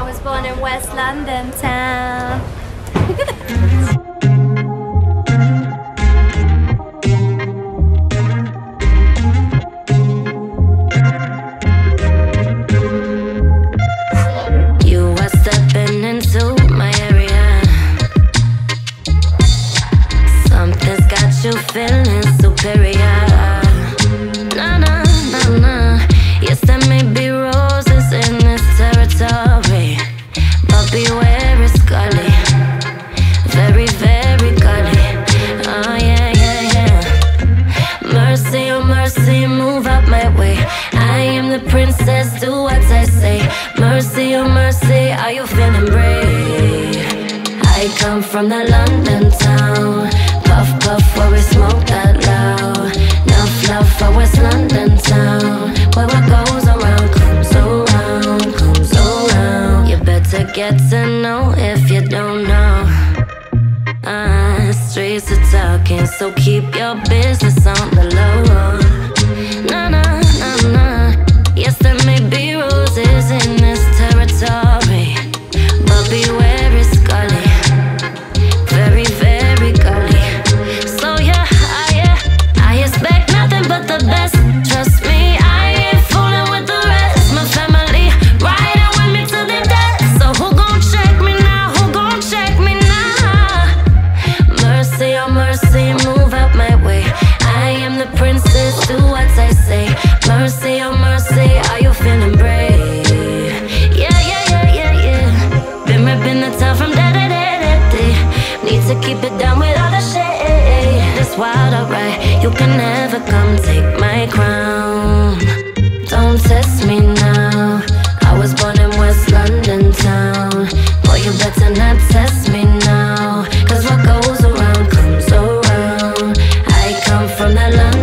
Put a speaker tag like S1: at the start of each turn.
S1: was born in West London town.
S2: You are stepping into my area. Something's got you feeling superior. Nah, nah, nah, nah. Yes, there may be roses in this territory, but beware, it's gully. Very, very gully. Oh, yeah, yeah, yeah. Mercy, oh, mercy, move out my way. I am the princess, do what I say. Mercy, oh, mercy, are you feeling brave? I come from the London town. Puff, puff, where we smoke that loud. Nuff, love for West London town. Where what goes around comes around, comes around. You better get to know if you don't know. Streets are talking, so keep your business on the low. Nah, nah, nah, nah. Yes, there may be roses in this territory, but beware, it's gully. Very, very gully. So yeah, I expect nothing but the best. Trust me, I ain't fooling with the rest. My family riding with me to the death. So who gon' check me now? Who gon' check me now? Mercy, oh mercy, move out my way. I am the princess, do what I say. Mercy, oh mercy, are you feeling brave? Yeah, yeah, yeah, yeah, yeah. Been ripping the town from day to day to day. Need to keep it down with all the shade. This wild, alright. You can never come take my crown. Don't test me now. I was born in West London town. Boy, you better not test me now. Cause what goes around comes around. I come from the London